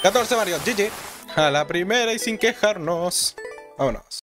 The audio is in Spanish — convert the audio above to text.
14 Mario, GG. A la primera y sin quejarnos. Vámonos.